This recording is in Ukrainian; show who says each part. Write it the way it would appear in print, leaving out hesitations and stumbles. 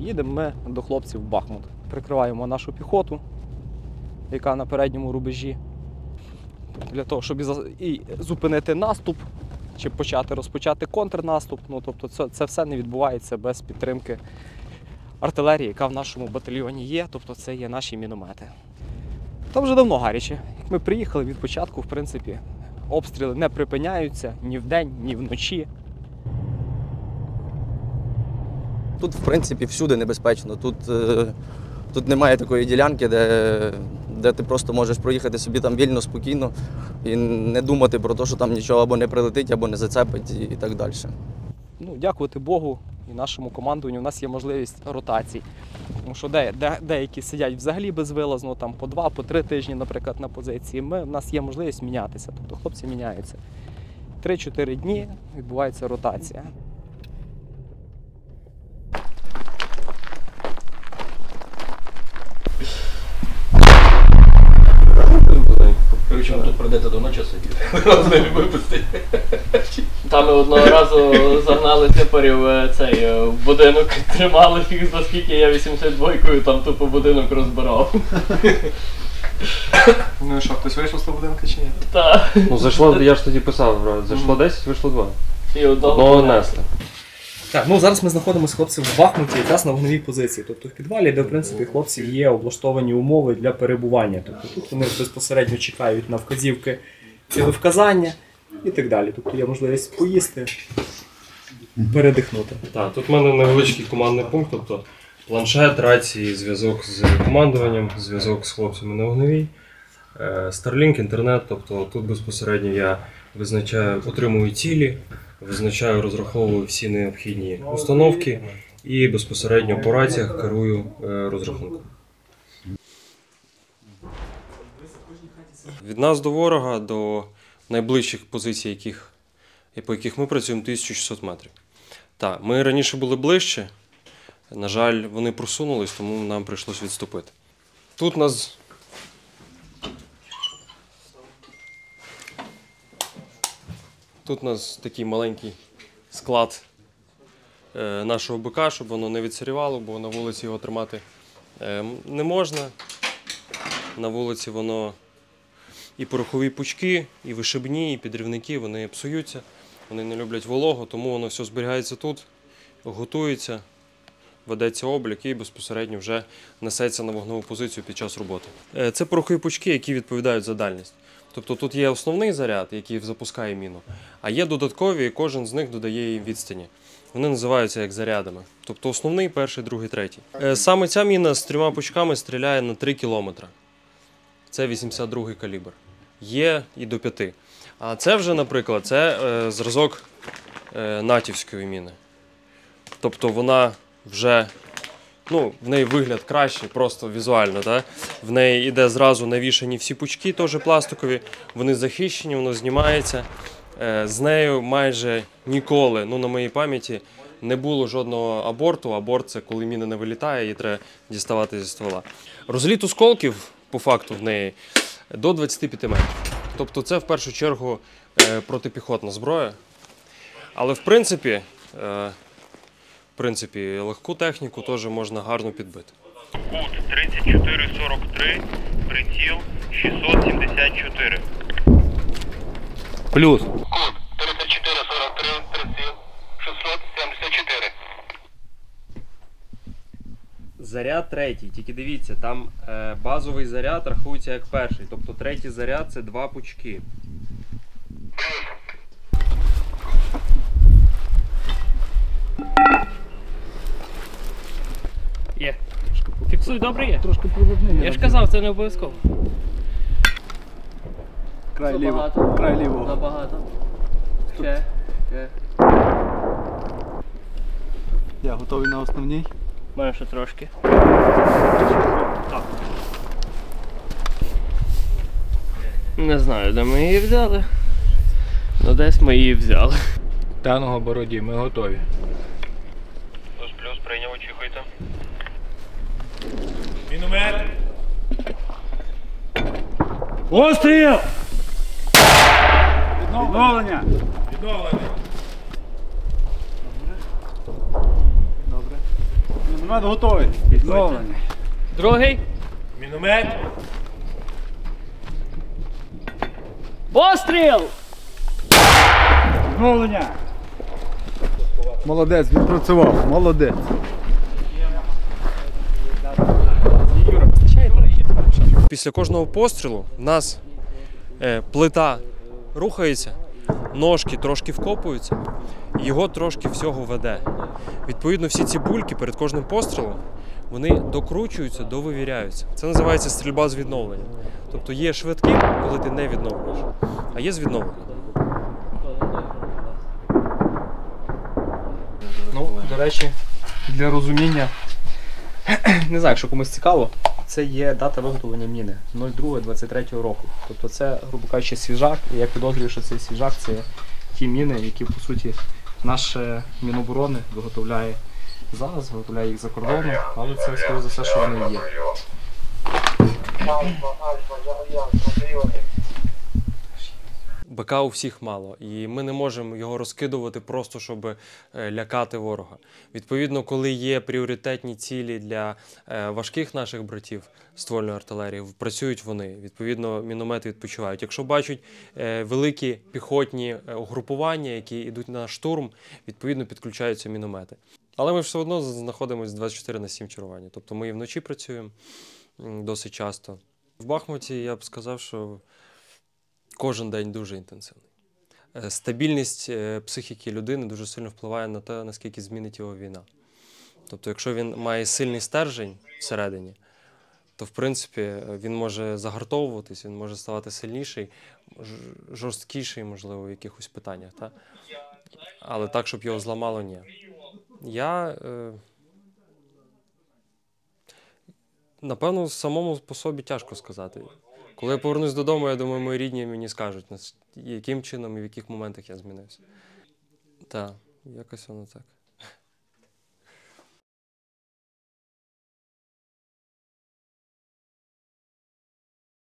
Speaker 1: їдемо ми до хлопців в Бахмут. Прикриваємо нашу піхоту, яка на передньому рубежі, для того, щоб і зупинити наступ, чи розпочати контрнаступ. Ну, тобто це все не відбувається без підтримки артилерії, яка в нашому батальйоні є, тобто це є наші міномети. Там вже давно гаряче. Як ми приїхали від початку, в принципі, обстріли не припиняються ні вдень, ні вночі.
Speaker 2: Тут, в принципі, всюди небезпечно. Тут немає такої ділянки, де ти просто можеш проїхати собі там вільно, спокійно і не думати про те, що там нічого або не прилетить, або не зацепить і так далі.
Speaker 1: Ну, дякувати Богу і нашому командуванню, у нас є можливість ротацій. Тому що деякі сидять взагалі безвилазно, там по 2-3 тижні, наприклад, на позиції. У нас є можливість мінятися, тобто хлопці міняються. 3-4 дні відбувається ротація.
Speaker 3: Короче, тут прийдете до ночі сидіти, з ними випустити.
Speaker 4: Там ми одного разу загнали типарів в будинок, тримали фіг за скільки, я 82-кою там тупо будинок розбирав.
Speaker 1: Ну і що, хтось вийшов з того будинку чи ні?
Speaker 4: Так.
Speaker 3: Ну зайшло, я ж тоді писав, зайшло 10, вийшло 2.
Speaker 4: І
Speaker 3: одного несли.
Speaker 1: Так, ну зараз ми знаходимося, хлопці, в Бахмуті, якраз на вогневій позиції. Тобто в підвалі, де, в принципі, хлопців є облаштовані умови для перебування. Тобто тут вони безпосередньо чекають на вказівки цілевказання і так далі. Тобто є можливість поїсти, передихнути.
Speaker 3: Так, тут в мене невеличкий командний пункт, тобто планшет, рації, зв'язок з командуванням, зв'язок з хлопцями на вогневій, Starlink, інтернет, тобто тут безпосередньо я отримую цілі, визначаю, розраховую всі необхідні установки і безпосередньо по раціях керую розрахунком. Від нас до ворога, до найближчих позицій, по яких ми працюємо, 1600 метрів. Так, ми раніше були ближче, на жаль, вони просунулись, тому нам прийшлось відступити. Тут у нас такий маленький склад нашого БК, щоб воно не відсирівало, бо на вулиці його тримати не можна. На вулиці воно і порохові пучки, і вишибні, і підрівники, вони псуються, вони не люблять вологу, тому воно все зберігається тут, готується, ведеться облік і безпосередньо вже несеться на вогневу позицію під час роботи. Це порохові пучки, які відповідають за дальність. Тобто тут є основний заряд, який запускає міну, а є додаткові, і кожен з них додає їй відстані. Вони називаються як зарядами. Тобто основний, перший, другий, третій. Саме ця міна з 3 пучками стріляє на 3 кілометри. Це 82-й калібр. Є і до 5. А це вже, наприклад, це зразок натівської міни. Тобто вона вже, в неї вигляд кращий, просто візуально. Так? В неї йде зразу навішані всі пучки, теж пластикові, вони захищені, воно знімається. З нею майже ніколи, на моїй пам'яті, не було жодного аборту. Аборт – це коли міна не вилітає, її треба діставати зі ствола. Розліт осколків, по факту, в неї до 25 метрів. Тобто це, в першу чергу, протипіхотна зброя. Але, в принципі, легку техніку теж можна гарно підбити.
Speaker 5: Кут 3443, приціл 674.
Speaker 1: Плюс.
Speaker 5: Кут 3443, приціл 674.
Speaker 3: Заряд третій, тільки дивіться, там базовий заряд рахується як перший. Тобто третій заряд – це 2 пучки.
Speaker 4: Є. Фіксуй, добре є?
Speaker 1: Трошки проводний.
Speaker 4: Я ж казав, це не обов'язково.
Speaker 1: Край ліво. Край лівого.
Speaker 4: Забагато. Ще.
Speaker 1: Я готовий на основній.
Speaker 4: Маю ще трошки. Не знаю, де ми її взяли. Ну десь ми її взяли.
Speaker 1: Теного Бороді, ми готові.
Speaker 5: Плюс, прийняв, очікуйте.
Speaker 6: Міномет! Постріл! Відновлення! Відновлення! Добре. Міномет готовий. Відновлення.
Speaker 4: Другий.
Speaker 6: Міномет.
Speaker 4: Постріл!
Speaker 6: Відновлення. Молодець, відпрацював. Молодець.
Speaker 3: Після кожного пострілу в нас плита рухається, ножки трошки вкопуються, і його трошки всього веде. Відповідно, всі ці бульки перед кожним пострілом вони докручуються, довивіряються. Це називається стрільба з відновлення. Тобто є швидким, коли ти не відновлюєш, а є з відновленням.
Speaker 1: Ну, до речі, для розуміння, не знаю, якщо комусь цікаво, це є дата виготовлення міни 02.23 року. Тобто це, грубо кажучи, свіжак, і я підозрюю, що цей свіжак – це ті міни, які, по суті, наше Міноборони виготовляє зараз, виготовляє їх за кордоном, але це, скоріше за все, що вони є.
Speaker 3: БК у всіх мало, і ми не можемо його розкидувати просто, щоб лякати ворога. Відповідно, коли є пріоритетні цілі для важких наших братів ствольної артилерії, працюють вони. Відповідно, міномети відпочивають. Якщо бачать великі піхотні угрупування, які йдуть на штурм, відповідно підключаються міномети. Але ми все одно знаходимося 24/7 чергування. Тобто ми і вночі працюємо досить часто. В Бахмуті я б сказав, що кожен день дуже інтенсивний. Стабільність психіки людини дуже сильно впливає на те, наскільки змінить його війна. Тобто, якщо він має сильний стержень всередині, то, в принципі, він може загартовуватись, він може ставати сильніший, жорсткіший, можливо, в якихось питаннях. Та? Але так, щоб його зламало, ні. Напевно, самому по собі тяжко сказати. Коли я повернусь додому, я думаю, мої рідні мені скажуть, яким чином і в яких моментах я змінився. Так, якось воно так.